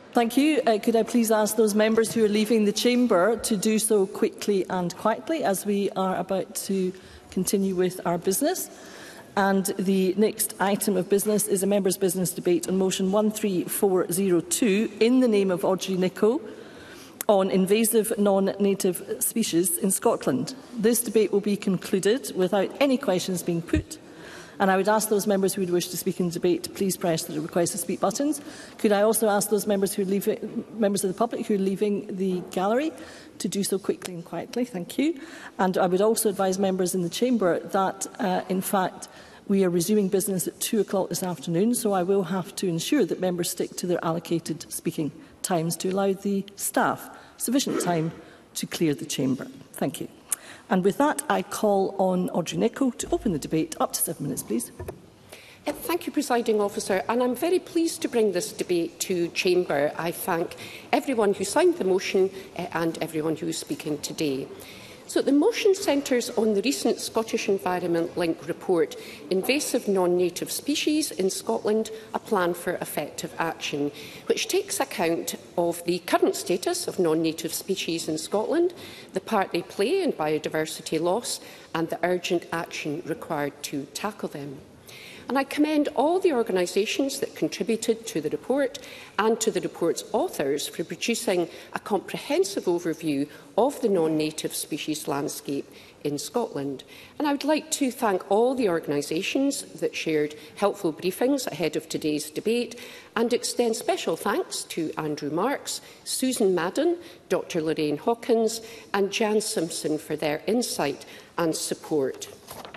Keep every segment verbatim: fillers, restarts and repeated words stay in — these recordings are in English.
Thank you. Uh, could I please ask those members who are leaving the chamber to do so quickly and quietly, as we are about to continue with our business. And the next item of business is a members' business debate on motion one three four zero two in the name of Audrey Nicholl on invasive non-native species in Scotland. This debate will be concluded without any questions being put, and I would ask those members who would wish to speak in the debate to please press the request to speak buttons. Could I also ask those members who are leaving, members of the public who are leaving the gallery to do so quickly and quietly? Thank you. And I would also advise members in the chamber that, uh, in fact, we are resuming business at two o'clock this afternoon, so I will have to ensure that members stick to their allocated speaking times to allow the staff sufficient time to clear the chamber. Thank you. And with that, I call on Audrey Nicholl to open the debate. Up to seven minutes, please. Uh, thank you, Presiding Officer. And I'm very pleased to bring this debate to Chamber. I thank everyone who signed the motion uh, and everyone who is speaking today. So the motion centres on the recent Scottish Environment Link report, Invasive Non-Native Species in Scotland, a Plan for Effective Action, which takes account of the current status of non-native species in Scotland, the part they play in biodiversity loss, and the urgent action required to tackle them. And I commend all the organisations that contributed to the report and to the report's authors for producing a comprehensive overview of the non-native species landscape in Scotland. And I would like to thank all the organisations that shared helpful briefings ahead of today's debate and extend special thanks to Andrew Marks, Susan Madden, Doctor Lorraine Hawkins and Jan Simpson for their insight and support.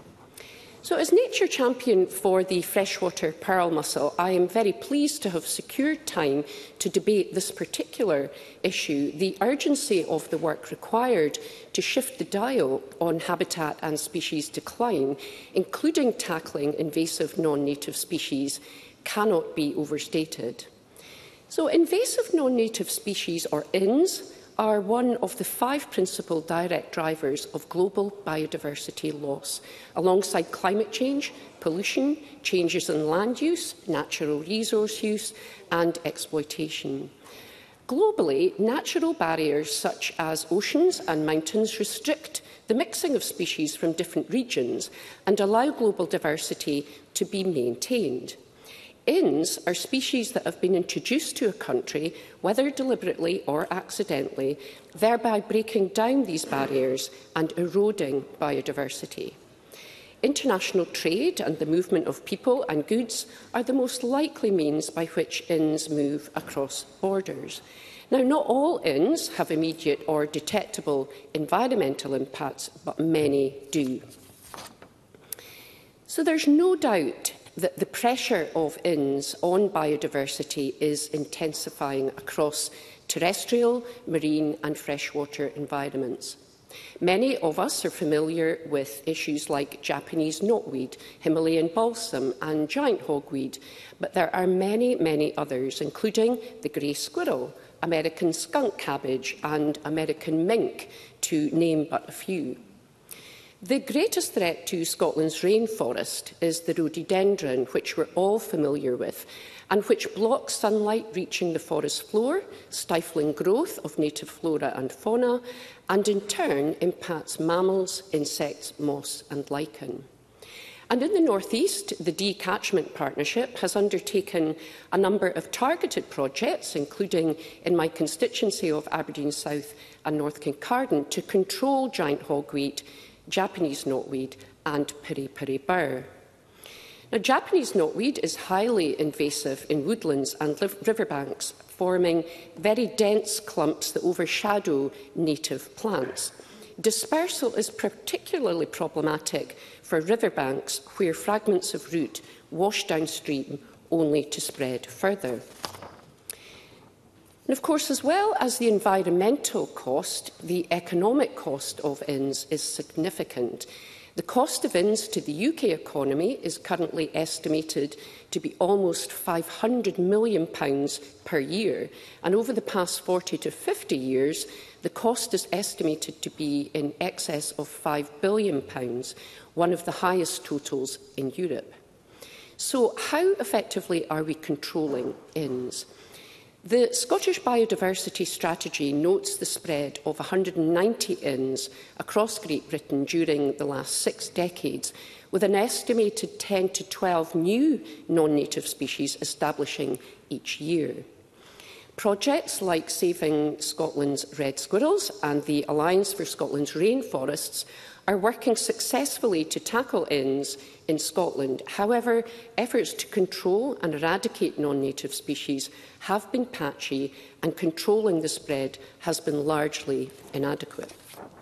So, as nature champion for the freshwater pearl mussel, I am very pleased to have secured time to debate this particular issue, the urgency of the work required to shift the dial on habitat and species decline, including tackling invasive non-native species, cannot be overstated. So, invasive non-native species, or I N S, are one of the five principal direct drivers of global biodiversity loss, alongside climate change, pollution, changes in land use, natural resource use and exploitation. Globally, natural barriers such as oceans and mountains restrict the mixing of species from different regions and allow global diversity to be maintained. I N S are species that have been introduced to a country, whether deliberately or accidentally, thereby breaking down these barriers and eroding biodiversity. International trade and the movement of people and goods are the most likely means by which I N S move across borders. Now, not all I N S have immediate or detectable environmental impacts, but many do. So there's no doubt that the pressure of I N S on biodiversity is intensifying across terrestrial, marine and freshwater environments. Many of us are familiar with issues like Japanese knotweed, Himalayan balsam and giant hogweed, but there are many, many others, including the grey squirrel, American skunk cabbage and American mink, to name but a few. The greatest threat to Scotland's rainforest is the rhododendron, which we're all familiar with, and which blocks sunlight reaching the forest floor, stifling growth of native flora and fauna, and in turn impacts mammals, insects, moss and lichen. And in the North East, the D-Catchment Partnership has undertaken a number of targeted projects, including in my constituency of Aberdeen South and North Kincardine, to control giant hogweed, Japanese knotweed and piri-piri burr. Now, Japanese knotweed is highly invasive in woodlands and riverbanks, forming very dense clumps that overshadow native plants. Dispersal is particularly problematic for riverbanks where fragments of root wash downstream only to spread further. And of course, as well as the environmental cost, the economic cost of I N S is significant. The cost of I N S to the U K economy is currently estimated to be almost five hundred million pounds per year, and over the past forty to fifty years, the cost is estimated to be in excess of five billion pounds, one of the highest totals in Europe. So how effectively are we controlling I N S? The Scottish Biodiversity Strategy notes the spread of one hundred and ninety inns across Great Britain during the last six decades, with an estimated ten to twelve new non-native species establishing each year. Projects like Saving Scotland's Red Squirrels and the Alliance for Scotland's Rainforests are working successfully to tackle inns in Scotland. However, efforts to control and eradicate non-native species have been patchy, and controlling the spread has been largely inadequate.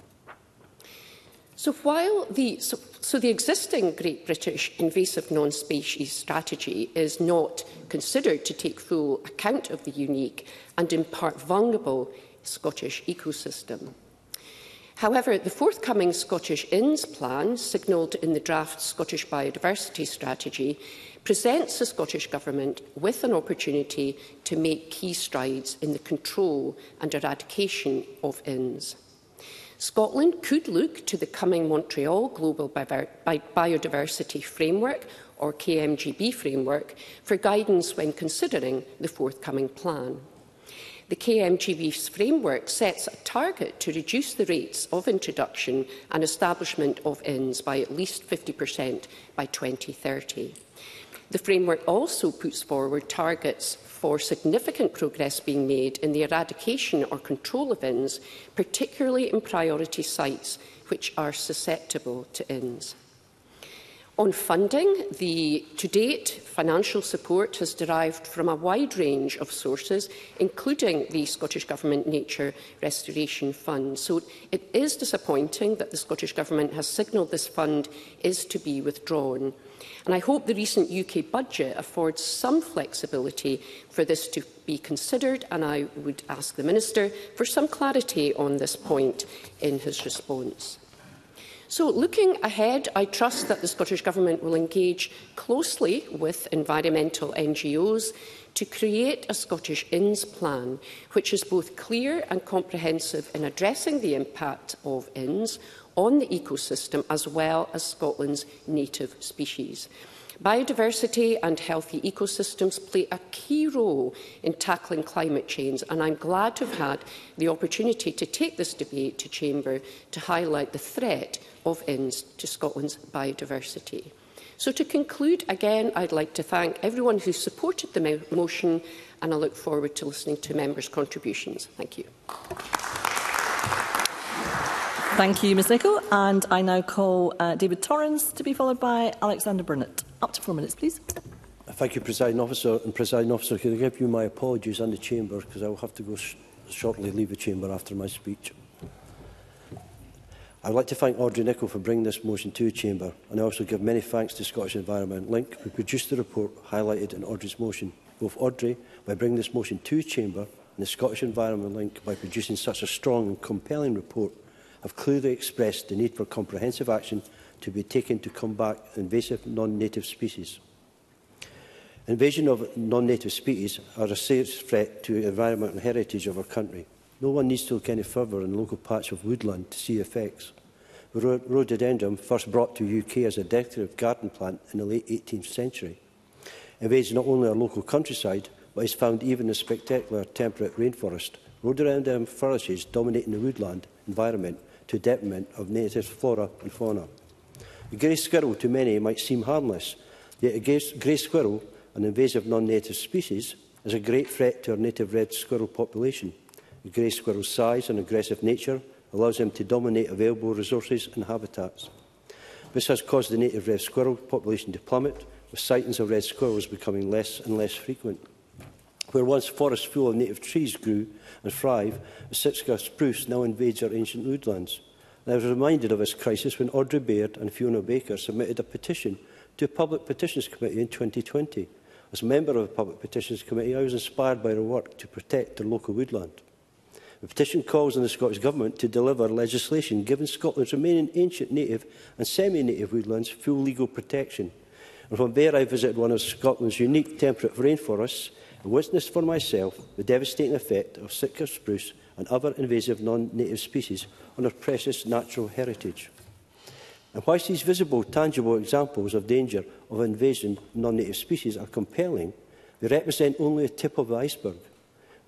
So while the, so, so the existing Great British Invasive Non-Species Strategy is not considered to take full account of the unique and in part vulnerable Scottish ecosystem. However, the forthcoming Scottish Inns Plan, signalled in the draft Scottish Biodiversity Strategy, presents the Scottish Government with an opportunity to make key strides in the control and eradication of inns. Scotland could look to the coming Montreal Global Biodiversity Framework, or K M G B framework, for guidance when considering the forthcoming plan. The K M G B's framework sets a target to reduce the rates of introduction and establishment of inns by at least fifty percent by twenty thirty. The framework also puts forward targets for significant progress being made in the eradication or control of inns, particularly in priority sites which are susceptible to inns. On funding, the to-date financial support has derived from a wide range of sources, including the Scottish Government Nature Restoration Fund. So it is disappointing that the Scottish Government has signalled this fund is to be withdrawn. And I hope the recent U K budget affords some flexibility for this to be considered, and I would ask the Minister for some clarity on this point in his response. So, looking ahead, I trust that the Scottish Government will engage closely with environmental N G Os to create a Scottish Inns Plan, which is both clear and comprehensive in addressing the impact of inns on the ecosystem as well as Scotland's native species. Biodiversity and healthy ecosystems play a key role in tackling climate change, and I'm glad to have had the opportunity to take this debate to Chamber to highlight the threat of inns to Scotland's biodiversity. So to conclude, again, I'd like to thank everyone who supported the mo motion, and I look forward to listening to members' contributions. Thank you. Thank you, Ms Nicholl. And I now call uh, David Torrance to be followed by Alexander Burnett. Up to four minutes, please. Thank you, Presiding Officer. And Presiding Officer, can I give you my apologies and the Chamber, because I will have to go sh shortly leave the Chamber after my speech. I would like to thank Audrey Nicholl for bringing this motion to the Chamber, and I also give many thanks to Scottish Environment Link, who produced the report highlighted in Audrey's motion. Both Audrey, by bringing this motion to the Chamber, and the Scottish Environment Link, by producing such a strong and compelling report, have clearly expressed the need for comprehensive action to be taken to combat invasive non-native species. Invasion of non-native species are a serious threat to the environment and heritage of our country. No one needs to look any further in the local patch of woodland to see effects. The rhododendron, first brought to the U K as a decorative garden plant in the late eighteenth century, invades not only our local countryside, but is found even in the spectacular temperate rainforest. Rhododendron flourishes dominating the woodland environment to the detriment of native flora and fauna. The grey squirrel to many might seem harmless, yet a grey squirrel, an invasive non-native species, is a great threat to our native red squirrel population. The grey squirrel's size and aggressive nature allows them to dominate available resources and habitats. This has caused the native red squirrel population to plummet, with sightings of red squirrels becoming less and less frequent. Where once forests full of native trees grew and thrive, the Sitka spruce now invades our ancient woodlands. And I was reminded of this crisis when Audrey Baird and Fiona Baker submitted a petition to a Public Petitions Committee in twenty twenty. As a member of the Public Petitions Committee, I was inspired by their work to protect their local woodland. The petition calls on the Scottish Government to deliver legislation giving Scotland's remaining ancient native and semi-native woodlands full legal protection. And from there I visited one of Scotland's unique temperate rainforests and witnessed for myself the devastating effect of Sitka spruce and other invasive non-native species on our precious natural heritage. And whilst these visible, tangible examples of danger of invasion non-native species are compelling, they represent only the tip of the iceberg.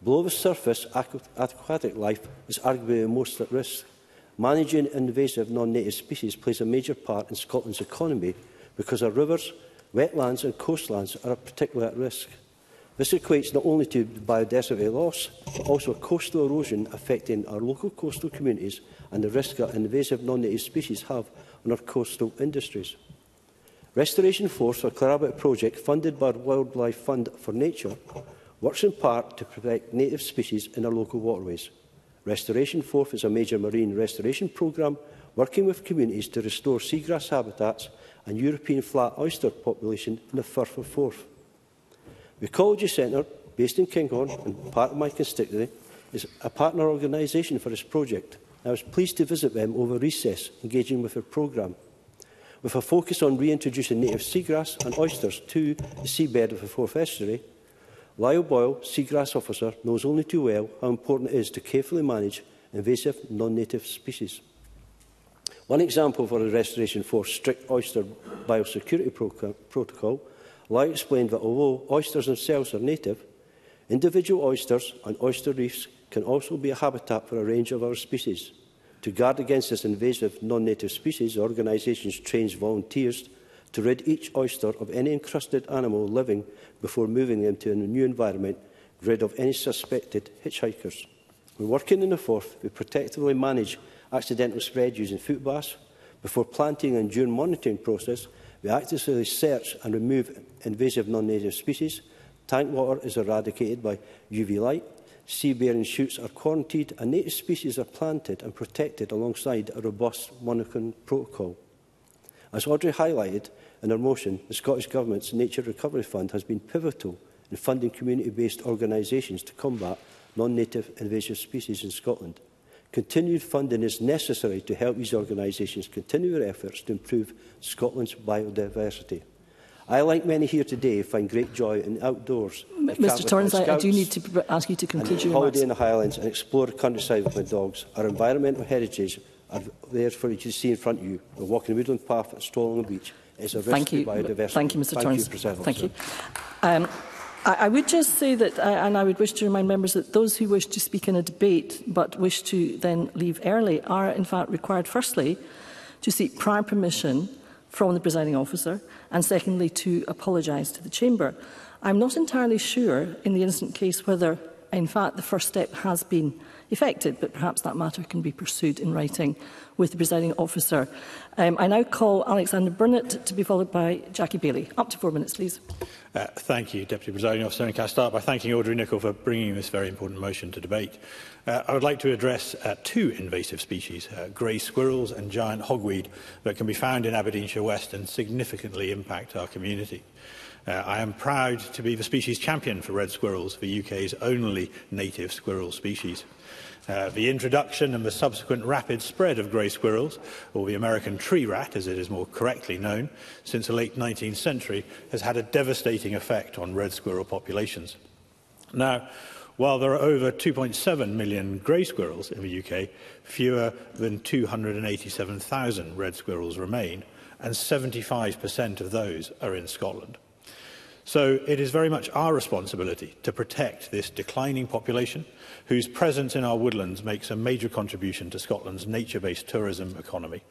Below the surface, aqu aquatic life is arguably the most at risk. Managing invasive non-native species plays a major part in Scotland's economy because our rivers, wetlands and coastlands are particularly at risk. This equates not only to biodiversity loss, but also coastal erosion affecting our local coastal communities and the risk that invasive non-native species have on our coastal industries. Restoration Force, a collaborative project funded by the Wildlife Fund for Nature, works in part to protect native species in our local waterways. Restoration Force is a major marine restoration programme working with communities to restore seagrass habitats and European flat oyster population in the Firth of Forth. The Ecology Centre, based in Kinghorn and part of my constituency, is a partner organisation for this project. I was pleased to visit them over recess, engaging with their programme. With a focus on reintroducing native seagrass and oysters to the seabed of the Forth estuary, Lyle Boyle, Seagrass Officer, knows only too well how important it is to carefully manage invasive non-native species. One example for the Restoration Force strict oyster biosecurity pro protocol, Lyle explained that although oysters themselves are native, individual oysters and oyster reefs can also be a habitat for a range of other species. To guard against this invasive non-native species, the organisation trains volunteers to rid each oyster of any encrusted animal living before moving them to a new environment, rid of any suspected hitchhikers. When working in the Forth, we protectively manage accidental spread using foot baths. Before planting and during monitoring process, we actively search and remove invasive non-native species. Tank water is eradicated by U V light. Sea-bearing shoots are quarantined and native species are planted and protected alongside a robust monitoring protocol. As Audrey highlighted in her motion, the Scottish Government's Nature Recovery Fund has been pivotal in funding community-based organisations to combat non-native invasive species in Scotland. Continued funding is necessary to help these organisations continue their efforts to improve Scotland's biodiversity. I, like many here today, find great joy in the outdoors. Mr Torrance, I, I do need to ask you to conclude your holiday remarks. in the Highlands and explore the countryside with my dogs. Our environmental heritage are there for you to see in front of you. We're walking the woodland path and strolling on the beach. It's a risk Thank to you. biodiversity. Thank you, Mr Thank Torrance. You, President Thank Officer. you. Um, I, I would just say that, uh, and I would wish to remind members that those who wish to speak in a debate but wish to then leave early are in fact required, firstly, to seek prior permission from the presiding officer, and secondly, to apologise to the Chamber. I'm not entirely sure in the instant case whether, in fact, the first step has been effected, but perhaps that matter can be pursued in writing with the presiding officer. Um, I now call Alexander Burnett to be followed by Jackie Bailey. Up to four minutes, please. Uh, thank you, Deputy Presiding Officer. And can I start by thanking Audrey Nicholl for bringing this very important motion to debate. Uh, I would like to address uh, two invasive species, uh, grey squirrels and giant hogweed, that can be found in Aberdeenshire West and significantly impact our community. Uh, I am proud to be the species champion for red squirrels, the U K's only native squirrel species. Uh, the introduction and the subsequent rapid spread of grey squirrels, or the American tree rat as it is more correctly known, since the late nineteenth century has had a devastating effect on red squirrel populations. Now, while there are over two point seven million grey squirrels in the U K, fewer than two hundred eighty-seven thousand red squirrels remain, and seventy-five percent of those are in Scotland. So it is very much our responsibility to protect this declining population, whose presence in our woodlands makes a major contribution to Scotland's nature-based tourism economy.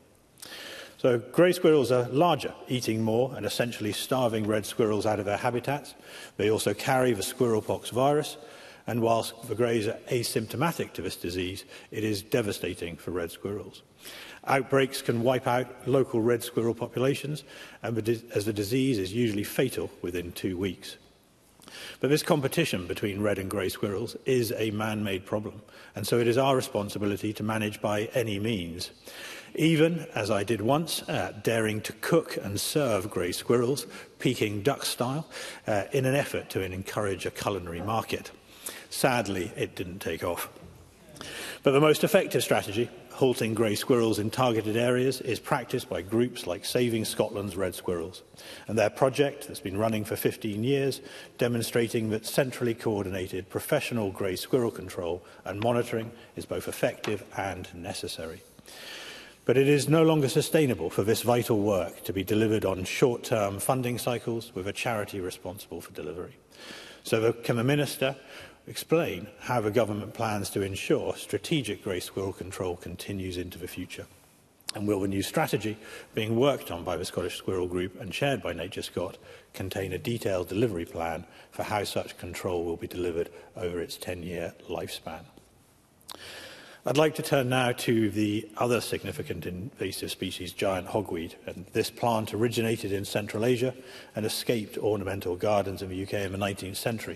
So grey squirrels are larger, eating more and essentially starving red squirrels out of their habitats. They also carry the squirrelpox virus, and whilst the greys are asymptomatic to this disease, it is devastating for red squirrels. Outbreaks can wipe out local red squirrel populations, and the as the disease is usually fatal within two weeks. But this competition between red and grey squirrels is a man-made problem, and so it is our responsibility to manage by any means. Even, as I did once, uh, daring to cook and serve grey squirrels, Peking duck style, uh, in an effort to encourage a culinary market. Sadly, it didn't take off. But the most effective strategy, halting grey squirrels in targeted areas, is practiced by groups like Saving Scotland's Red Squirrels, and their project that's been running for fifteen years, demonstrating that centrally coordinated professional grey squirrel control and monitoring is both effective and necessary. But it is no longer sustainable for this vital work to be delivered on short-term funding cycles with a charity responsible for delivery. So can the Minister explain how the government plans to ensure strategic grey squirrel control continues into the future? And will the new strategy being worked on by the Scottish Squirrel Group and shared by Nature Scott contain a detailed delivery plan for how such control will be delivered over its ten-year lifespan? I'd like to turn now to the other significant invasive species, giant hogweed. And this plant originated in Central Asia and escaped ornamental gardens in the U K in the nineteenth century.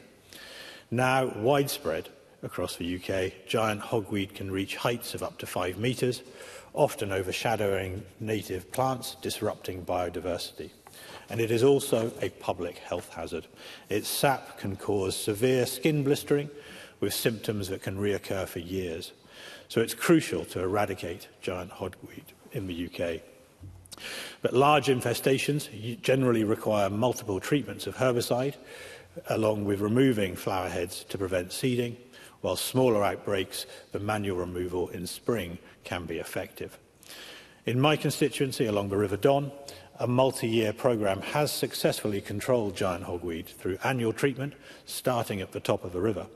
Now widespread across the U K, giant hogweed can reach heights of up to five metres, often overshadowing native plants, disrupting biodiversity. And it is also a public health hazard. Its sap can cause severe skin blistering with symptoms that can reoccur for years. So it's crucial to eradicate giant hogweed in the U K. But large infestations generally require multiple treatments of herbicide, along with removing flower heads to prevent seeding, while smaller outbreaks, the manual removal in spring can be effective. In my constituency along the River Don, a multi-year programme has successfully controlled giant hogweed through annual treatment, starting at the top of the river.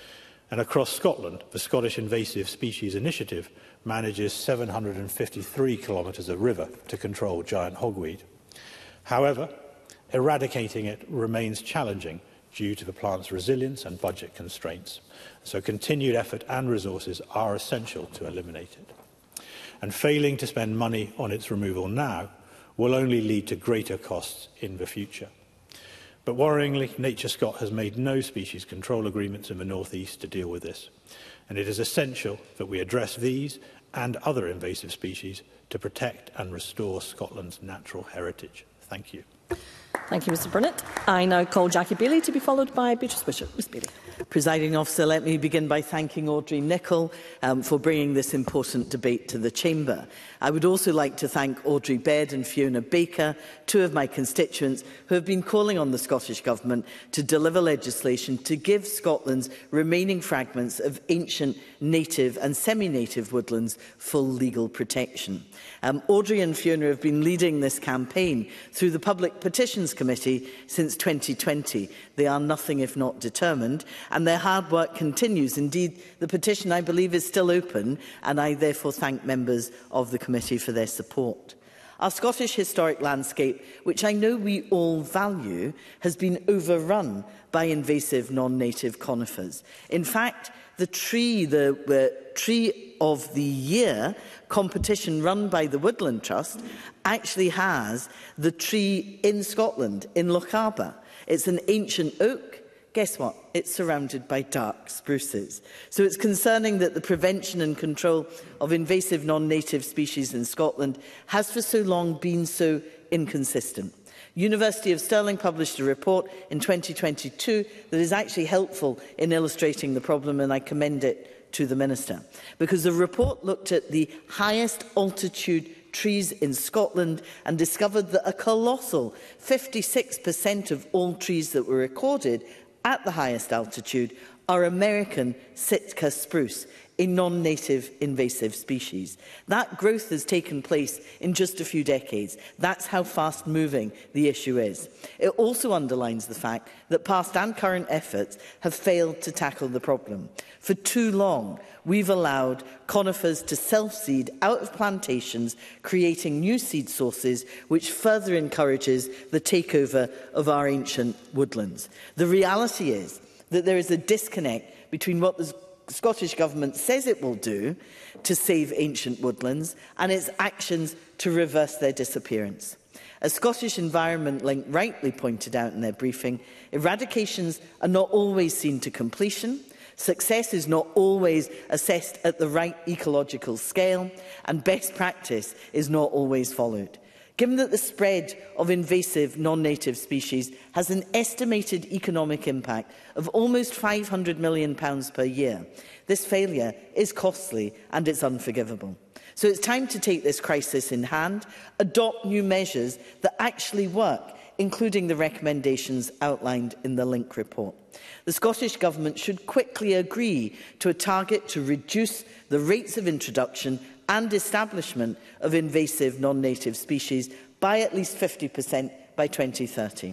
And across Scotland, the Scottish Invasive Species Initiative manages seven hundred and fifty-three kilometres of river to control giant hogweed. However, eradicating it remains challenging due to the plant's resilience and budget constraints. So continued effort and resources are essential to eliminate it. And failing to spend money on its removal now will only lead to greater costs in the future. But worryingly, Nature Scott has made no species control agreements in the North East to deal with this. And it is essential that we address these and other invasive species to protect and restore Scotland's natural heritage. Thank you. Thank you, Mr Burnett. I now call Jackie Bailey to be followed by Beatrice Bishop. Miz Bailey. Presiding officer, let me begin by thanking Audrey Nicholl um, for bringing this important debate to the Chamber. I would also like to thank Audrey Baird and Fiona Baker, two of my constituents, who have been calling on the Scottish Government to deliver legislation to give Scotland's remaining fragments of ancient native and semi-native woodlands full legal protection. Um, Audrey and Fiona have been leading this campaign through the Public Petitions Committee since twenty twenty. They are nothing if not determined, and their hard work continues. Indeed, the petition, I believe, is still open, and I therefore thank members of the committee for their support. Our Scottish historic landscape, which I know we all value, has been overrun by invasive non-native conifers. In fact, the tree, the uh, tree of the year competition run by the Woodland Trust actually has the tree in Scotland, in Lochaber. It's an ancient oak. Guess what? It's surrounded by dark spruces. So it's concerning that the prevention and control of invasive non-native species in Scotland has for so long been so inconsistent. University of Stirling published a report in twenty twenty-two that is actually helpful in illustrating the problem, and I commend it to the Minister, because the report looked at the highest altitude trees in Scotland and discovered that a colossal fifty-six percent of all trees that were recorded at the highest altitude are American Sitka spruce, a non-native invasive species. That growth has taken place in just a few decades. That's how fast-moving the issue is. It also underlines the fact that past and current efforts have failed to tackle the problem. For too long, we've allowed conifers to self-seed out of plantations, creating new seed sources, which further encourages the takeover of our ancient woodlands. The reality is that there is a disconnect between what the Scottish Government says it will do to save ancient woodlands and its actions to reverse their disappearance. As Scottish Environment Link rightly pointed out in their briefing, eradications are not always seen to completion, success is not always assessed at the right ecological scale, and best practice is not always followed. Given that the spread of invasive non-native species has an estimated economic impact of almost five hundred million pounds per year, this failure is costly and it's unforgivable. So it's time to take this crisis in hand, adopt new measures that actually work, including the recommendations outlined in the Link report. The Scottish Government should quickly agree to a target to reduce the rates of introduction and establishment of invasive non-native species by at least fifty percent by twenty thirty.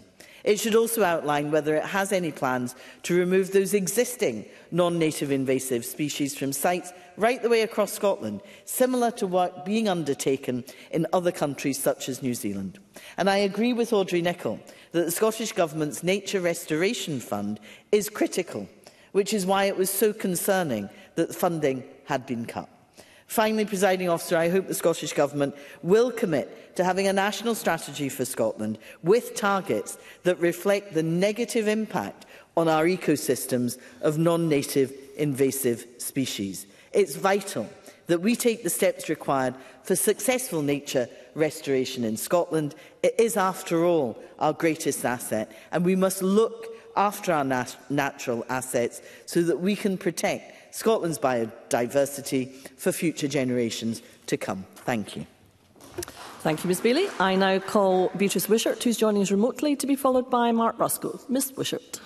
It should also outline whether it has any plans to remove those existing non-native invasive species from sites right the way across Scotland, similar to work being undertaken in other countries such as New Zealand. And I agree with Audrey Nicholl that the Scottish Government's Nature Restoration Fund is critical, which is why it was so concerning that the funding had been cut. Finally, Presiding Officer, I hope the Scottish Government will commit to having a national strategy for Scotland with targets that reflect the negative impact on our ecosystems of non-native invasive species. It's vital that we take the steps required for successful nature restoration in Scotland. It is, after all, our greatest asset, and we must look after our nat natural assets so that we can protect Scotland's biodiversity for future generations to come. Thank you. Thank you, Miz Bailey. I now call Beatrice Wishart, who is joining us remotely, to be followed by Mark Ruskell. Miz Wishart.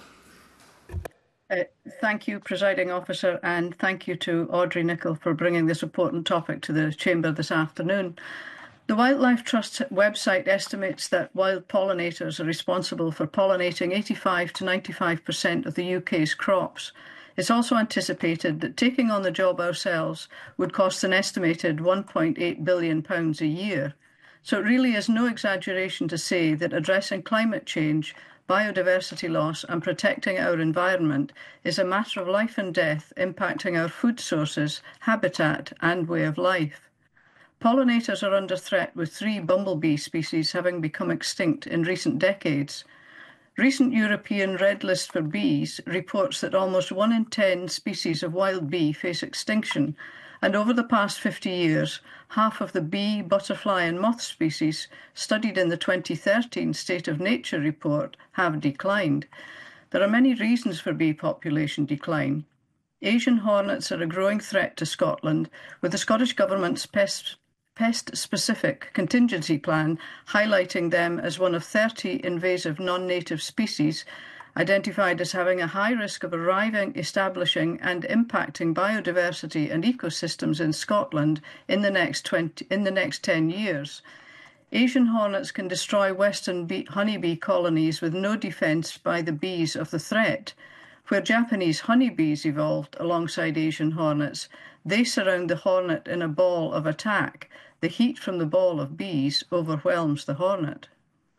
Uh, thank you, Presiding Officer, and thank you to Audrey Nicholl for bringing this important topic to the Chamber this afternoon. The Wildlife Trust website estimates that wild pollinators are responsible for pollinating eighty-five to ninety-five percent of the U K's crops. It's also anticipated that taking on the job ourselves would cost an estimated one point eight billion pounds a year. So it really is no exaggeration to say that addressing climate change, biodiversity loss and protecting our environment is a matter of life and death, impacting our food sources, habitat and way of life. Pollinators are under threat, with three bumblebee species having become extinct in recent decades. Recent European Red List for bees reports that almost one in ten species of wild bee face extinction, and over the past fifty years, half of the bee, butterfly and moth species studied in the twenty thirteen State of Nature report have declined. There are many reasons for bee population decline. Asian hornets are a growing threat to Scotland, with the Scottish Government's pest pest-specific contingency plan highlighting them as one of thirty invasive non-native species identified as having a high risk of arriving, establishing and impacting biodiversity and ecosystems in Scotland in the next twenty in the next ten years. Asian hornets can destroy western bee, honeybee colonies with no defence by the bees of the threat. Where Japanese honeybees evolved alongside Asian hornets, they surround the hornet in a ball of attack. The heat from the ball of bees overwhelms the hornet.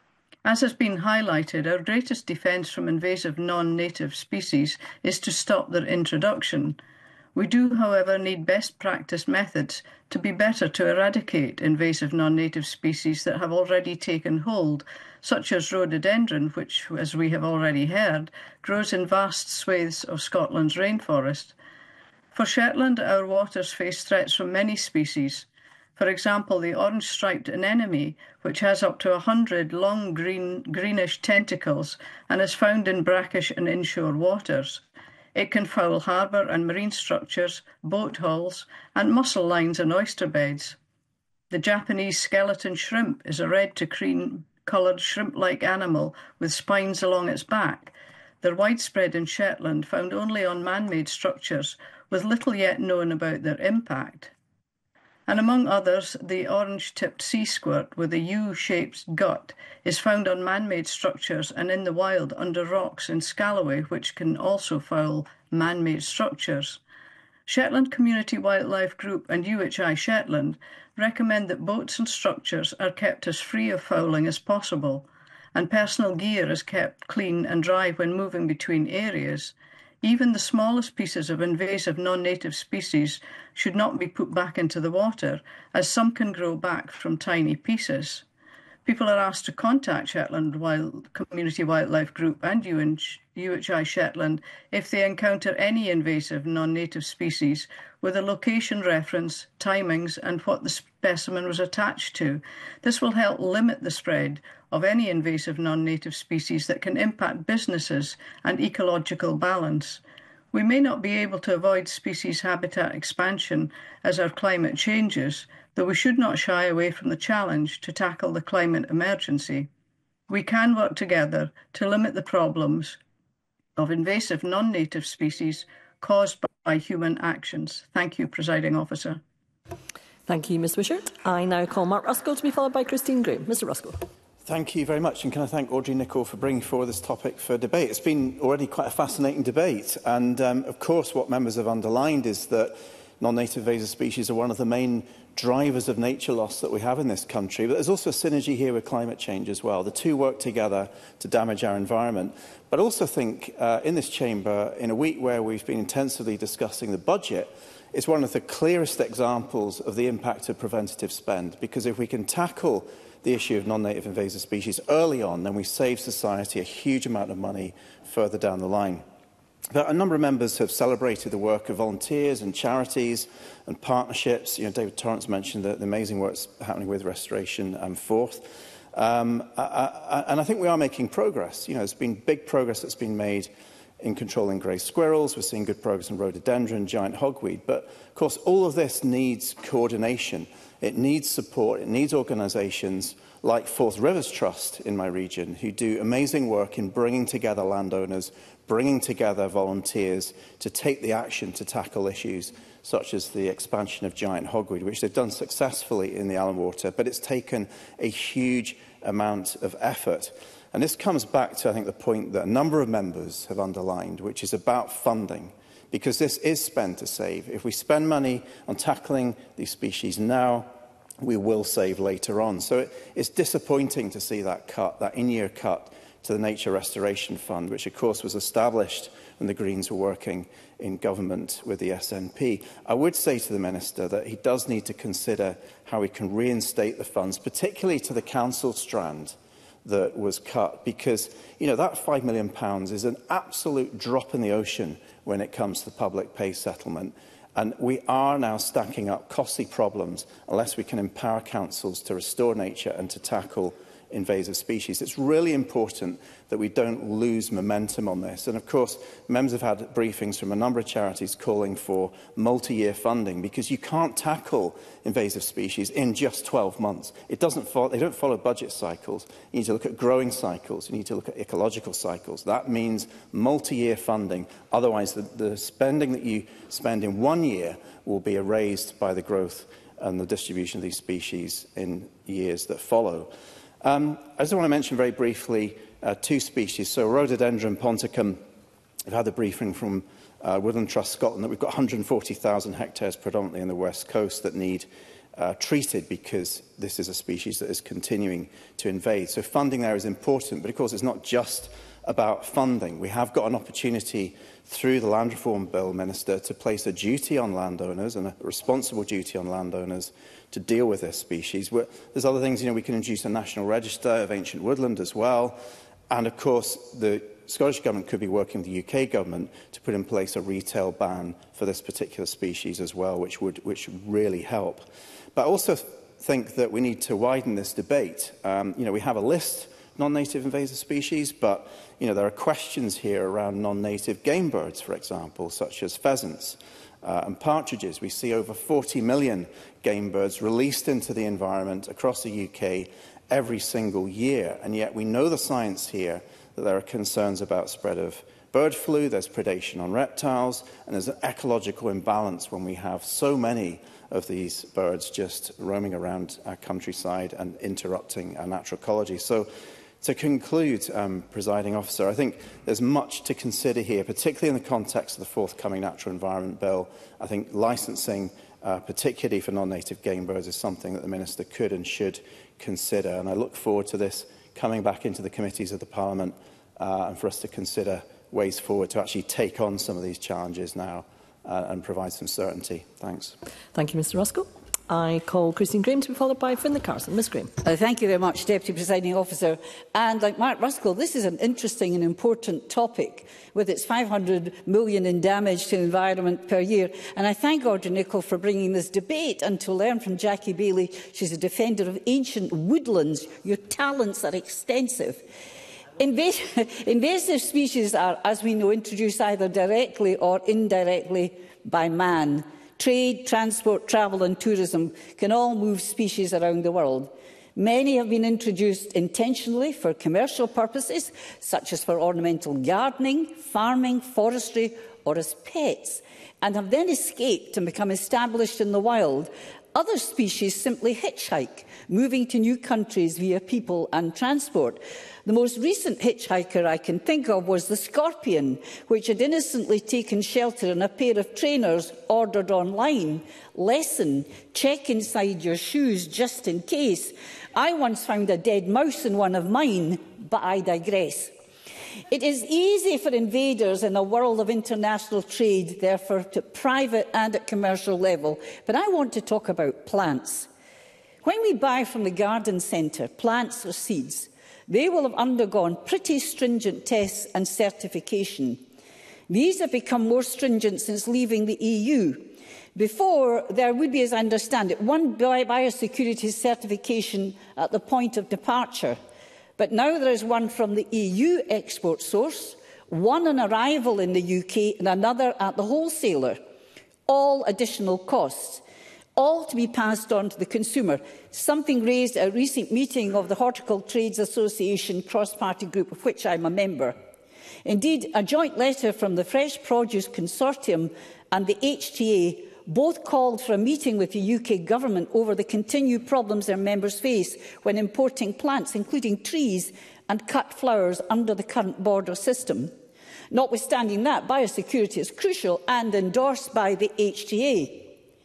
As has been highlighted, our greatest defence from invasive non-native species is to stop their introduction. We do, however, need best practice methods to be better to eradicate invasive non-native species that have already taken hold, such as rhododendron, which, as we have already heard, grows in vast swathes of Scotland's rainforest. For Shetland, our waters face threats from many species. For example, the orange-striped anemone, which has up to one hundred long green, greenish tentacles and is found in brackish and inshore waters. It can foul harbour and marine structures, boat hulls, and mussel lines and oyster beds. The Japanese skeleton shrimp is a red to cream-coloured shrimp-like animal with spines along its back. They're widespread in Shetland, found only on man-made structures, with little yet known about their impact. And among others, the orange-tipped sea squirt with a U-shaped gut is found on man-made structures and in the wild under rocks in Scalloway, which can also foul man-made structures. Shetland Community Wildlife Group and U H I Shetland recommend that boats and structures are kept as free of fouling as possible, and personal gear is kept clean and dry when moving between areas. Even the smallest pieces of invasive non-native species should not be put back into the water, as some can grow back from tiny pieces. People are asked to contact Shetland Wild Community Wildlife Group and U H I Shetland if they encounter any invasive non-native species, with a location reference, timings and what the specimen was attached to. This will help limit the spread of any invasive non-native species that can impact businesses and ecological balance. We may not be able to avoid species habitat expansion as our climate changes, though we should not shy away from the challenge to tackle the climate emergency. We can work together to limit the problems of invasive non-native species caused by human actions. Thank you, Presiding Officer. Thank you, Miz Wishart. I now call Mark Ruskell to be followed by Christine Graham. Mr Ruskell. Thank you very much, and can I thank Audrey Nicholl for bringing forward this topic for debate. It's been already quite a fascinating debate, and um, of course what members have underlined is that non-native invasive species are one of the main drivers of nature loss that we have in this country, but there's also a synergy here with climate change as well. The two work together to damage our environment. But I also think uh, in this chamber, in a week where we've been intensively discussing the budget, it's one of the clearest examples of the impact of preventative spend, because if we can tackle the issue of non-native invasive species early on, then we save society a huge amount of money further down the line. But a number of members have celebrated the work of volunteers and charities and partnerships. You know, David Torrance mentioned the, the amazing work that's happening with Restoration and Forth. Um, I, I, and I think we are making progress. You know, there's been big progress that's been made in controlling grey squirrels. We're seeing good progress in rhododendron, giant hogweed. But, of course, all of this needs coordination. It needs support. It needs organisations like Forth Rivers Trust in my region, who do amazing work in bringing together landowners, bringing together volunteers to take the action to tackle issues such as the expansion of giant hogweed, which they've done successfully in the Allan Water, but it's taken a huge amount of effort. And this comes back to, I think, the point that a number of members have underlined, which is about funding, because this is spend to save. If we spend money on tackling these species now, we will save later on. So it, it's disappointing to see that cut, that in-year cut to the Nature Restoration Fund, which of course was established when the Greens were working in government with the S N P. I would say to the Minister that he does need to consider how we can reinstate the funds, particularly to the council strand that was cut, because you know that five million pounds is an absolute drop in the ocean when it comes to the public pay settlement. And we are now stacking up costly problems unless we can empower councils to restore nature and to tackle invasive species. It's really important that we don't lose momentum on this. And of course, members have had briefings from a number of charities calling for multi-year funding, because you can't tackle invasive species in just twelve months. It doesn't follow, they don't follow budget cycles. You need to look at growing cycles. You need to look at ecological cycles. That means multi-year funding. Otherwise, the, the spending that you spend in one year will be erased by the growth and the distribution of these species in years that follow. Um, I just want to mention very briefly uh, two species. So Rhododendron ponticum, we've had a briefing from uh, Woodland Trust Scotland that we've got one hundred and forty thousand hectares predominantly in the west coast that need uh, treated, because this is a species that is continuing to invade. So funding there is important, but of course it's not just about funding. We have got an opportunity through the Land Reform Bill, Minister, to place a duty on landowners, and a responsible duty on landowners, to deal with this species. We're, there's other things, you know, we can introduce a national register of ancient woodland as well. And of course, the Scottish Government could be working with the U K Government to put in place a retail ban for this particular species as well, which would, which would really help. But I also think that we need to widen this debate. Um, you know, we have a list of non-native invasive species, but you know, there are questions here around non-native game birds, for example, such as pheasants. Uh, and partridges. We see over forty million game birds released into the environment across the U K every single year, and yet we know the science here that there are concerns about spread of bird flu, there's predation on reptiles, and there's an ecological imbalance when we have so many of these birds just roaming around our countryside and interrupting our natural ecology. So, to conclude, um, Presiding Officer, I think there's much to consider here, particularly in the context of the forthcoming Natural Environment Bill. I think licensing, uh, particularly for non-native game birds, is something that the Minister could and should consider. And I look forward to this coming back into the committees of the Parliament uh, and for us to consider ways forward to actually take on some of these challenges now uh, and provide some certainty. Thanks. Thank you, Mr Ruskell. I call Christine Graham to be followed by Finlay Carson. Miz Graham. Uh, thank you very much, Deputy Presiding Officer. And like Mark Ruskell, this is an interesting and important topic, with its five hundred million in damage to the environment per year. And I thank Audrey Nicholl for bringing this debate, and to learn from Jackie Bailey, she's a defender of ancient woodlands. Your talents are extensive. Invas invasive species are, as we know, introduced either directly or indirectly by man. Trade, transport, travel and tourism can all move species around the world. Many have been introduced intentionally for commercial purposes, such as for ornamental gardening, farming, forestry, or as pets, and have then escaped and become established in the wild Other species simply hitchhike, moving to new countries via people and transport. The most recent hitchhiker I can think of was the scorpion, which had innocently taken shelter in a pair of trainers ordered online. Lesson: check inside your shoes just in case. I once found a dead mouse in one of mine, but I digress. It is easy for invaders in a world of international trade, therefore, at private and at commercial level. But I want to talk about plants. When we buy from the garden centre plants or seeds, they will have undergone pretty stringent tests and certification. These have become more stringent since leaving the E U. Before, there would be, as I understand it, one biosecurity certification at the point of departure. But now there is one from the E U export source, one on arrival in the U K and another at the wholesaler. All additional costs, all to be passed on to the consumer, something raised at a recent meeting of the Horticultural Trades Association cross-party group, of which I am a member. Indeed, a joint letter from the Fresh Produce Consortium and the H T A both called for a meeting with the U K Government over the continued problems their members face when importing plants, including trees and cut flowers, under the current border system. Notwithstanding that, biosecurity is crucial and endorsed by the H T A.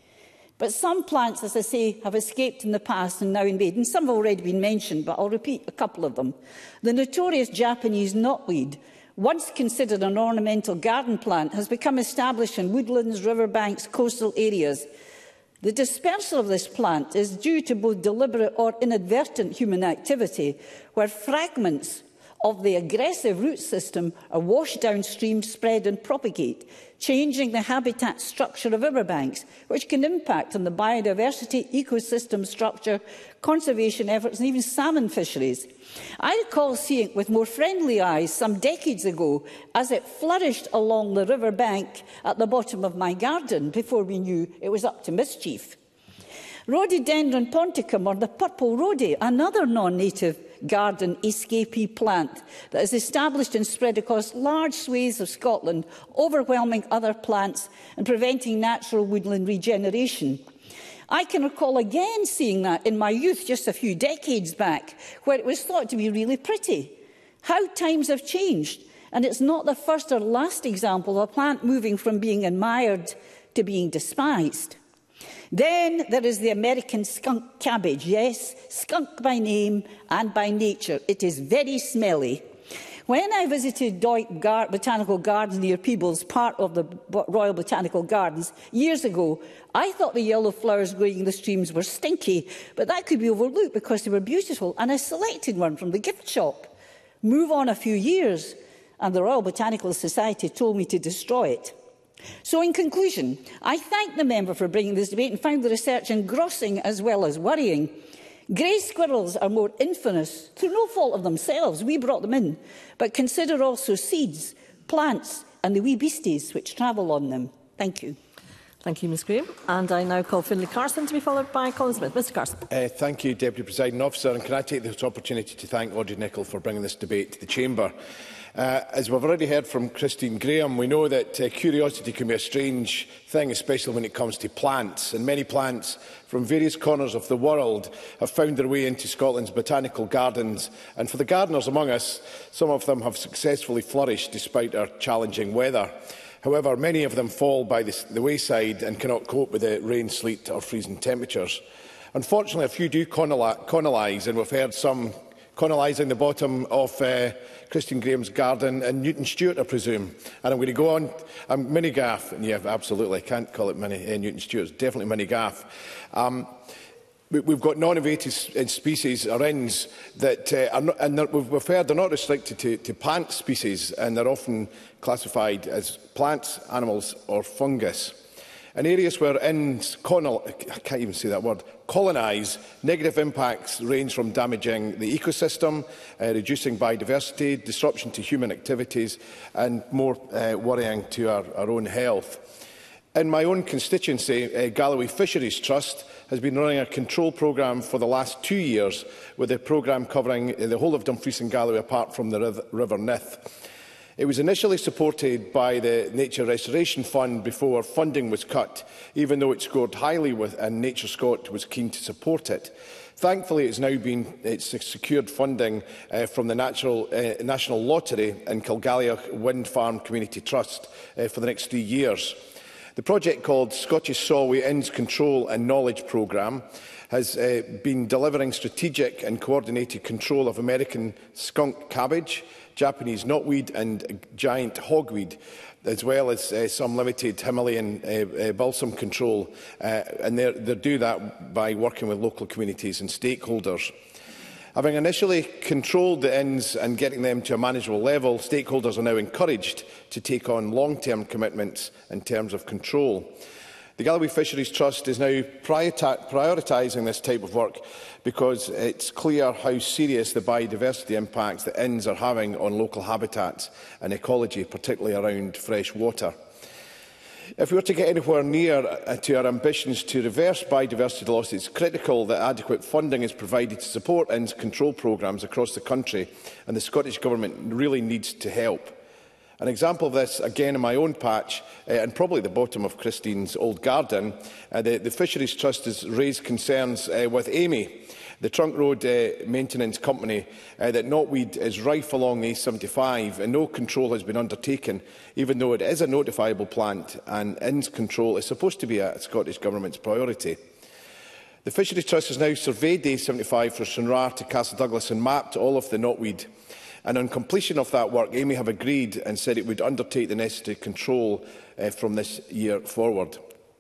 But some plants, as I say, have escaped in the past and now invade, and some have already been mentioned, but I'll repeat a couple of them. The notorious Japanese knotweed, once considered an ornamental garden plant, has become established in woodlands, riverbanks, coastal areas. The dispersal of this plant is due to both deliberate or inadvertent human activity, where fragments of the aggressive root system are washed downstream, spread and propagate, changing the habitat structure of riverbanks, which can impact on the biodiversity, ecosystem structure, conservation efforts and even salmon fisheries. I recall seeing it with more friendly eyes some decades ago as it flourished along the riverbank at the bottom of my garden before we knew it was up to mischief. Rhododendron ponticum, or the purple rhodie, another non-native garden escapee plant that is established and spread across large swathes of Scotland, overwhelming other plants and preventing natural woodland regeneration. I can recall again seeing that in my youth just a few decades back, where it was thought to be really pretty. How times have changed, and it's not the first or last example of a plant moving from being admired to being despised. Then there is the American skunk cabbage. Yes, skunk by name and by nature. It is very smelly. When I visited Doig Gar Botanical Gardens near Peebles, part of the Royal Botanical Gardens, years ago, I thought the yellow flowers growing in the streams were stinky, but that could be overlooked because they were beautiful, and I selected one from the gift shop. Move on a few years, and the Royal Botanical Society told me to destroy it. So, in conclusion, I thank the member for bringing this debate and found the research engrossing as well as worrying. Grey squirrels are more infamous through no fault of themselves. We brought them in. But consider also seeds, plants and the wee beasties which travel on them. Thank you. Thank you, Ms Graham. And I now call Finlay Carson to be followed by Colin Smith. Mr Carson. Uh, thank you, Deputy Presiding Officer. And can I take this opportunity to thank Audrey Nicholl for bringing this debate to the Chamber. Uh, as we've already heard from Christine Graham, we know that uh, curiosity can be a strange thing, especially when it comes to plants. And many plants from various corners of the world have found their way into Scotland's botanical gardens. And for the gardeners among us, some of them have successfully flourished despite our challenging weather. However, many of them fall by the, the wayside and cannot cope with the rain, sleet or freezing temperatures. Unfortunately, a few do colonise, and we've heard some colonising the bottom of uh, Christine Graham's garden in Newton Stewart, I presume. And I'm going to go on. Um, mini gaff. Yeah, absolutely. I can't call it mini uh, Newton Stewart. It's definitely mini gaff. Um, we, we've got non-invasive species, or N S, that uh, are not, and we've, we've heard they're not restricted to, to plant species, and they're often classified as plants, animals, or fungus. In areas where N S colonel, I can't even say that word, colonise, negative impacts range from damaging the ecosystem, uh, reducing biodiversity, disruption to human activities and more uh, worrying to our, our own health. In my own constituency, uh, Galloway Fisheries Trust has been running a control programme for the last two years, with a programme covering uh, the whole of Dumfries and Galloway apart from the River Nith. It was initially supported by the Nature Restoration Fund before funding was cut, even though it scored highly with, and Nature Scot was keen to support it. Thankfully, it's now been it's secured funding uh, from the Natural, uh, National Lottery and Kilgallia Wind Farm Community Trust uh, for the next three years. The project, called Scottish Solway Inns Control and Knowledge Programme, has uh, been delivering strategic and coordinated control of American skunk cabbage, Japanese knotweed and giant hogweed, as well as uh, some limited Himalayan uh, uh, balsam control, uh, and they do that by working with local communities and stakeholders. Having initially controlled the inns and getting them to a manageable level, stakeholders are now encouraged to take on long-term commitments in terms of control. The Galloway Fisheries Trust is now prioritising this type of work because it's clear how serious the biodiversity impacts the inns are having on local habitats and ecology, particularly around fresh water. If we were to get anywhere near to our ambitions to reverse biodiversity loss, it's critical that adequate funding is provided to support inns control programmes across the country, and the Scottish Government really needs to help. An example of this, again in my own patch, uh, and probably the bottom of Christine's old garden, uh, the, the Fisheries Trust has raised concerns uh, with Amy, the trunk road uh, maintenance company, uh, that knotweed is rife along the A seventy-five and no control has been undertaken, even though it is a notifiable plant and inns control is supposed to be a Scottish Government's priority. The Fisheries Trust has now surveyed the A seventy-five from Stranraer to Castle Douglas and mapped all of the knotweed. And on completion of that work, Amy have agreed and said it would undertake the necessary control uh, from this year forward.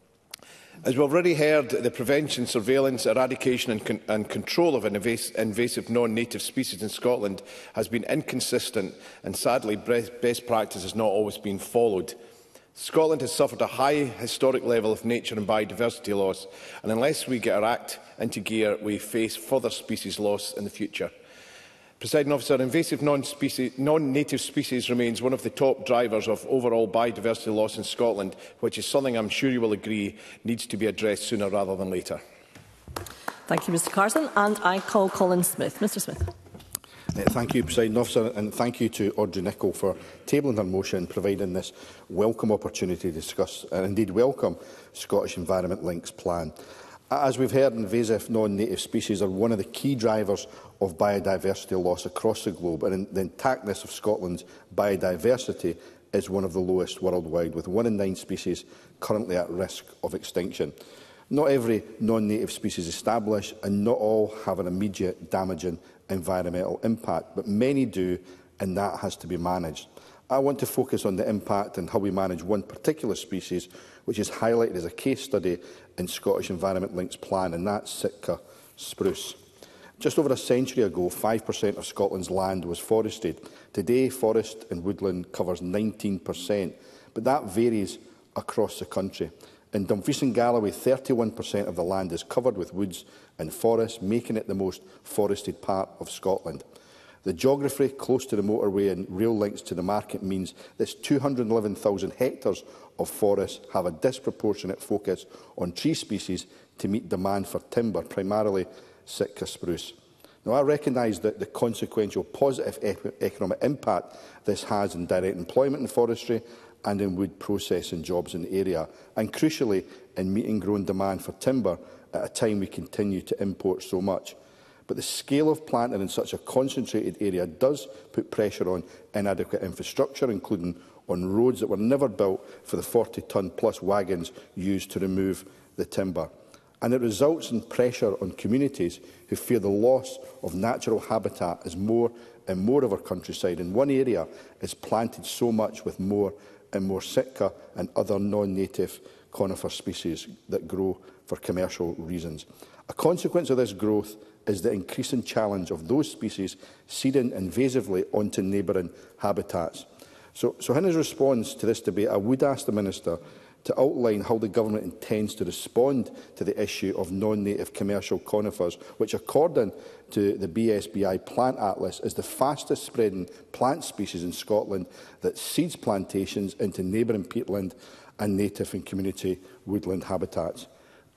As we have already heard, the prevention, surveillance, eradication and, con and control of invas invasive non-native species in Scotland has been inconsistent, and sadly best practice has not always been followed. Scotland has suffered a high historic level of nature and biodiversity loss, and unless we get our act into gear, we face further species loss in the future. Presiding Officer, invasive non-native species remains one of the top drivers of overall biodiversity loss in Scotland, which is something I am sure you will agree needs to be addressed sooner rather than later. Thank you, Mr Carson. And I call Colin Smith. Mr Smith. Uh, thank you, Presiding Officer, and thank you to Audrey Nicholl for tabling her motion and providing this welcome opportunity to discuss and indeed welcome Scottish Environment Links Plan. As we've heard, invasive non-native species are one of the key drivers of biodiversity loss across the globe, and the intactness of Scotland's biodiversity is one of the lowest worldwide, with one in nine species currently at risk of extinction. Not every non-native species is established, and not all have an immediate damaging environmental impact, but many do, and that has to be managed. I want to focus on the impact and how we manage one particular species, which is highlighted as a case study in Scottish Environment Links Plan, and that's Sitka spruce. Just over a century ago, five percent of Scotland's land was forested. Today, forest and woodland covers nineteen percent, but that varies across the country. In Dumfries and Galloway, thirty-one percent of the land is covered with woods and forests, making it the most forested part of Scotland. The geography, close to the motorway and rail links to the market, means this two hundred and eleven thousand hectares of forests have a disproportionate focus on tree species to meet demand for timber, primarily Sitka spruce. Now, I recognise that the consequential positive economic impact this has in direct employment in forestry and in wood processing jobs in the area, and crucially in meeting growing demand for timber at a time we continue to import so much. But the scale of planting in such a concentrated area does put pressure on inadequate infrastructure, including on roads that were never built for the forty tonne plus wagons used to remove the timber. And it results in pressure on communities who fear the loss of natural habitat as more and more of our countryside in one area is planted so much with more and more Sitka and other non-native conifer species that grow for commercial reasons. A consequence of this growth is the increasing challenge of those species seeding invasively onto neighbouring habitats. So, so in his response to this debate, I would ask the Minister to outline how the Government intends to respond to the issue of non-native commercial conifers, which, according to the B S B I Plant Atlas, is the fastest spreading plant species in Scotland that seeds plantations into neighbouring peatland and native and community woodland habitats.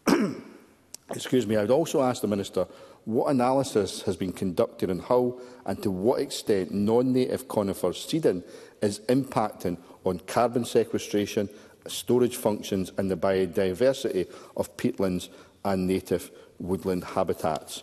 Excuse me, I would also ask the Minister what analysis has been conducted on how and to what extent non-native conifers seeding is impacting on carbon sequestration, storage functions and the biodiversity of peatlands and native woodland habitats.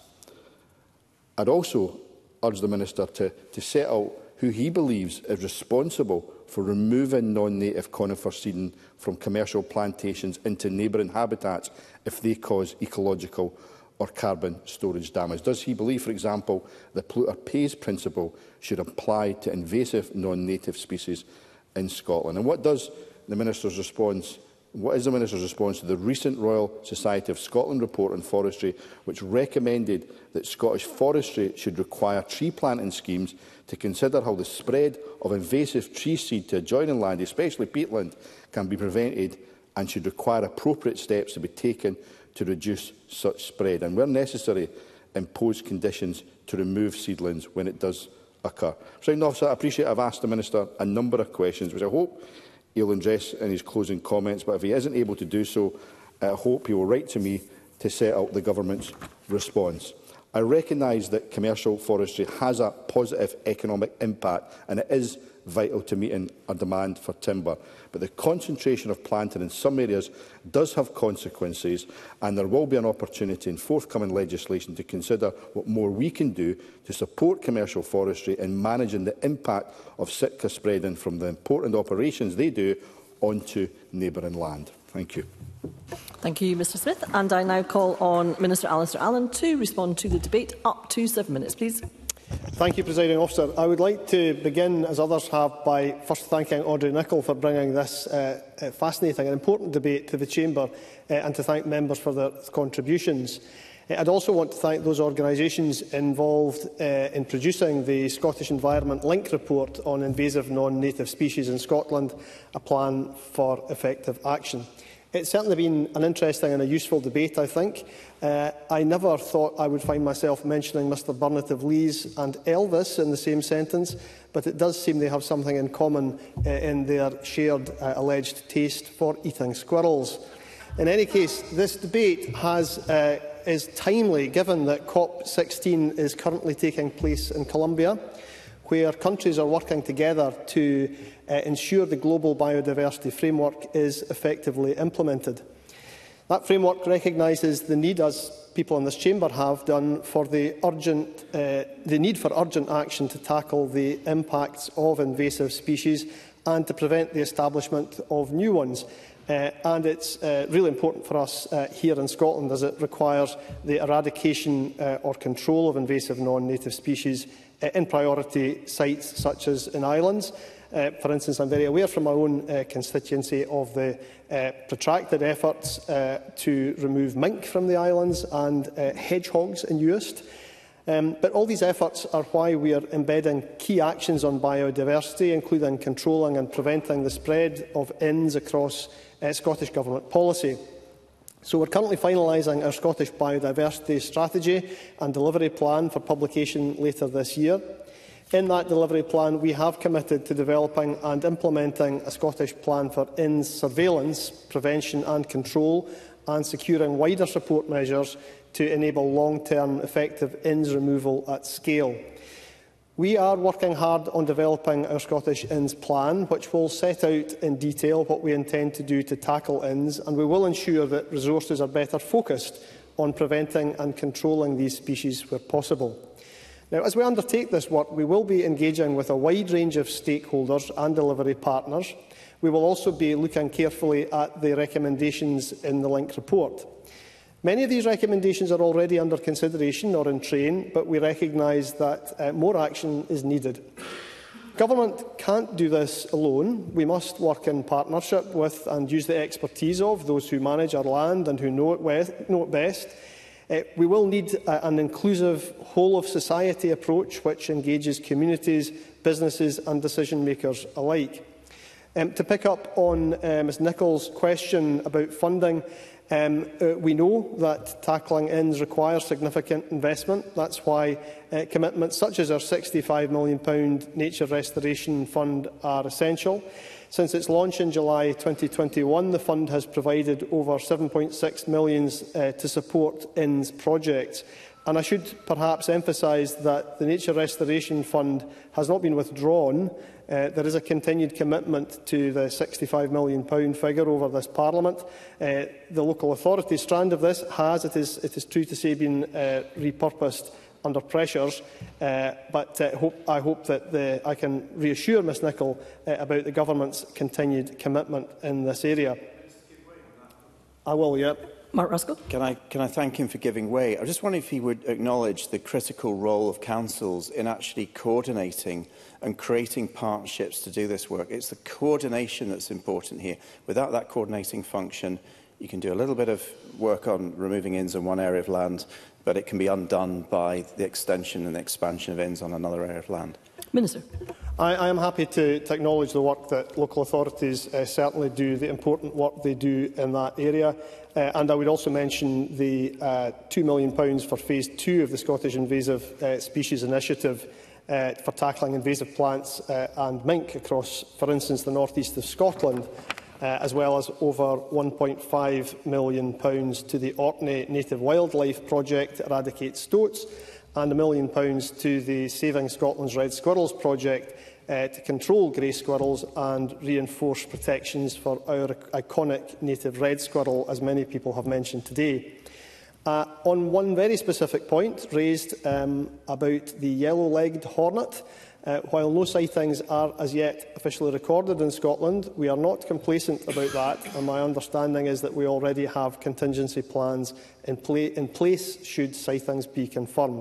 I'd also urge the Minister to, to set out who he believes is responsible for removing non-native conifer seeding from commercial plantations into neighbouring habitats if they cause ecological or carbon storage damage. Does he believe, for example, the polluter pays principle should apply to invasive non-native species in Scotland? And what does the Minister's response What is the Minister's response to the recent Royal Society of Scotland report on forestry, which recommended that Scottish forestry should require tree planting schemes to consider how the spread of invasive tree seed to adjoining land, especially peatland, can be prevented, and should require appropriate steps to be taken to reduce such spread, and where necessary, impose conditions to remove seedlings when it does occur? Presiding Officer, I appreciate I've asked the Minister a number of questions, which I hope he'll address in his closing comments, but if he isn't able to do so, I hope he will write to me to set out the Government's response. I recognise that commercial forestry has a positive economic impact, and it is vital to meeting a demand for timber. But the concentration of planting in some areas does have consequences, and there will be an opportunity in forthcoming legislation to consider what more we can do to support commercial forestry in managing the impact of Sitka spreading from the important operations they do onto neighbouring land. Thank you. Thank you, Mr Smith. And I now call on Minister Alistair Allen to respond to the debate. Up to seven minutes, please. Thank you, Presiding Officer. I would like to begin, as others have, by first thanking Audrey Nicholl for bringing this uh, uh, fascinating and important debate to the Chamber, uh, and to thank members for their contributions. Uh, I'd also want to thank those organisations involved uh, in producing the Scottish Environment Link report on invasive non-native species in Scotland, a plan for effective action. It's certainly been an interesting and a useful debate, I think. Uh, I never thought I would find myself mentioning Mr Burnett of Lees and Elvis in the same sentence, but it does seem they have something in common uh, in their shared uh, alleged taste for eating squirrels. In any case, this debate has, uh, is timely, given that COP sixteen is currently taking place in Colombia, where countries are working together to uh, ensure the global biodiversity framework is effectively implemented. That framework recognises the need, as people in this chamber have done, for the, urgent, uh, the need for urgent action to tackle the impacts of invasive species and to prevent the establishment of new ones. Uh, and it's uh, really important for us uh, here in Scotland, as it requires the eradication uh, or control of invasive non-native species uh, in priority sites such as in islands. Uh, for instance, I'm very aware from my own uh, constituency of the uh, protracted efforts uh, to remove mink from the islands and uh, hedgehogs in Uist. Um, but all these efforts are why we are embedding key actions on biodiversity, including controlling and preventing the spread of inns across uh, Scottish Government policy. So we're currently finalising our Scottish biodiversity strategy and delivery plan for publication later this year. In that delivery plan, we have committed to developing and implementing a Scottish plan for inns surveillance, prevention and control, and securing wider support measures to enable long-term effective inns removal at scale. We are working hard on developing our Scottish Inns plan, which will set out in detail what we intend to do to tackle inns, and we will ensure that resources are better focused on preventing and controlling these species where possible. Now, as we undertake this work, we will be engaging with a wide range of stakeholders and delivery partners. We will also be looking carefully at the recommendations in the Link report. Many of these recommendations are already under consideration or in train, but we recognise that uh, more action is needed. Government can't do this alone. We must work in partnership with and use the expertise of those who manage our land and who know it, know it best. Uh, we will need uh, an inclusive whole-of-society approach which engages communities, businesses and decision-makers alike. Um, to pick up on uh, Ms Nicholl's question about funding, um, uh, we know that tackling inns requires significant investment. That's why uh, commitments such as our sixty-five million pounds Nature Restoration Fund are essential. Since its launch in July twenty twenty-one, the fund has provided over seven point six million pounds uh, to support inns projects. And I should perhaps emphasise that the Nature Restoration Fund has not been withdrawn. Uh, there is a continued commitment to the sixty-five million pound figure over this Parliament. Uh, the local authority strand of this has, it is, it is true to say, been uh, repurposed under pressures, uh, but uh, hope, I hope that the, I can reassure Miz Nicholl uh, about the Government's continued commitment in this area. I will, yeah. Mark Ruskell. Can I, can I thank him for giving way? I just wonder if he would acknowledge the critical role of councils in actually coordinating and creating partnerships to do this work. It's the coordination that's important here. Without that coordinating function, you can do a little bit of work on removing inns in one area of land, but it can be undone by the extension and the expansion of inns on another area of land. Minister. I, I am happy to, to acknowledge the work that local authorities uh, certainly do, the important work they do in that area. Uh, and I would also mention the uh, two million pounds for phase two of the Scottish Invasive uh, Species Initiative uh, for tackling invasive plants uh, and mink across, for instance, the north east of Scotland, uh, as well as over one point five million pounds to the Orkney Native Wildlife Project to eradicate stoats, and a million pounds to the Saving Scotland's Red Squirrels project uh, to control grey squirrels and reinforce protections for our iconic native red squirrel, as many people have mentioned today. Uh, on one very specific point raised um, about the yellow-legged hornet, uh, while no sightings are as yet officially recorded in Scotland, we are not complacent about that, and my understanding is that we already have contingency plans in, pla in place should sightings be confirmed.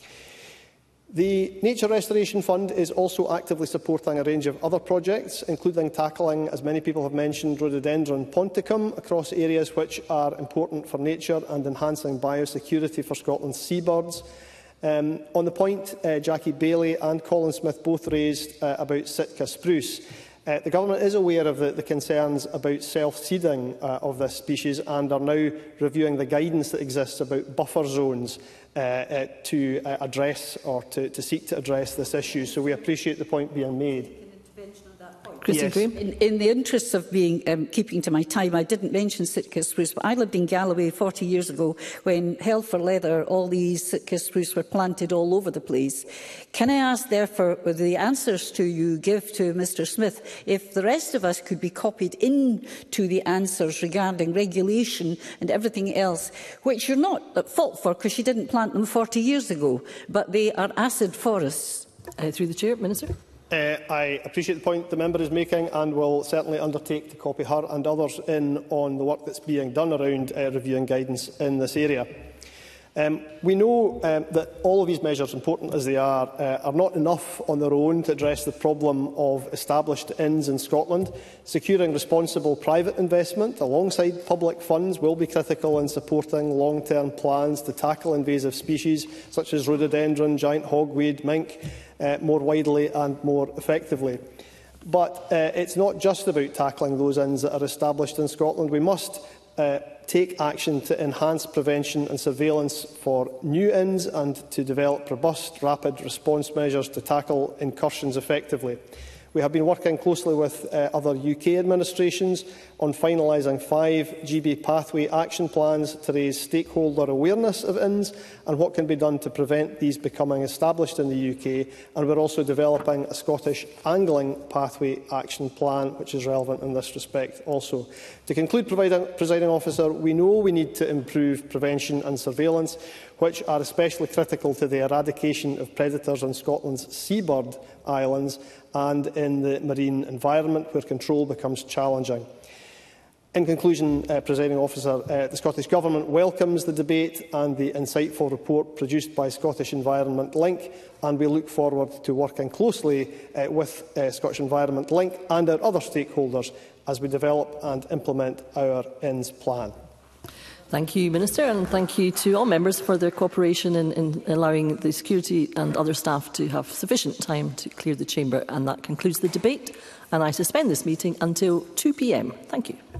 The Nature Restoration Fund is also actively supporting a range of other projects, including tackling, as many people have mentioned, rhododendron ponticum across areas which are important for nature and enhancing biosecurity for Scotland's seabirds. Um, on the point uh, Jackie Bailey and Colin Smith both raised uh, about Sitka spruce, uh, the Government is aware of the, the concerns about self-seeding uh, of this species and are now reviewing the guidance that exists about buffer zones Uh, uh, to uh, address or to, to seek to address this issue. So we appreciate the point being made. Yes. In, in the interests of being um, keeping to my time, I didn't mention Sitka spruce, but I lived in Galloway forty years ago when, hell for leather, all these Sitka spruce were planted all over the place. Can I ask, therefore, the answers to you give to Mr Smith, if the rest of us could be copied into the answers regarding regulation and everything else, which you're not at fault for because you didn't plant them forty years ago, but they are acid forests? Uh, through the Chair, Minister. Uh, I appreciate the point the member is making and will certainly undertake to copy her and others in on the work that's being done around uh, reviewing guidance in this area. Um, we know um, that all of these measures, important as they are, uh, are not enough on their own to address the problem of established inns in Scotland. Securing responsible private investment alongside public funds will be critical in supporting long-term plans to tackle invasive species such as rhododendron, giant hogweed, mink, uh, more widely and more effectively. But uh, it's not just about tackling those inns that are established in Scotland. We must uh, take action to enhance prevention and surveillance for new inns and to develop robust, rapid response measures to tackle incursions effectively. We have been working closely with uh, other U K administrations on finalising five G B pathway action plans to raise stakeholder awareness of inns and what can be done to prevent these becoming established in the U K. And we're also developing a Scottish angling pathway action plan, which is relevant in this respect also. To conclude, Presiding Officer, we know we need to improve prevention and surveillance, which are especially critical to the eradication of predators on Scotland's seabird islands and in the marine environment, where control becomes challenging. In conclusion, uh, Presiding Officer, uh, the Scottish Government welcomes the debate and the insightful report produced by Scottish Environment Link, and we look forward to working closely uh, with uh, Scottish Environment Link and our other stakeholders as we develop and implement our inns plan. Thank you, Minister, and thank you to all members for their cooperation in, in allowing the security and other staff to have sufficient time to clear the chamber. And that concludes the debate, and I suspend this meeting until two p m Thank you.